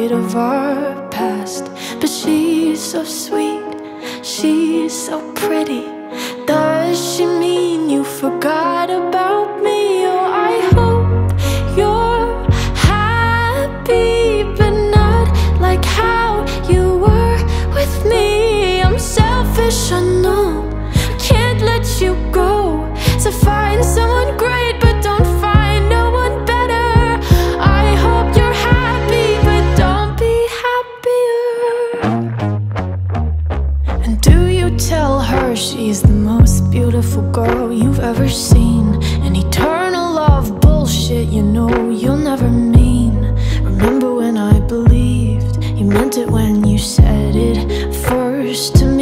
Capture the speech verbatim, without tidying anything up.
afraid of our past. But she's so sweet, she's so pretty. Does she mean you forgot about me? Oh, I hope you're happy, but not like how you were with me. I'm selfish, I know, can't let you go. So find someone great, but don't find no one better. I hope you're happy, but don't be happier. And do you tell her she's the most beautiful girl you've ever seen? An eternal love bullshit, you know you'll never mean. Remember when I believed you meant it when you said it first to me?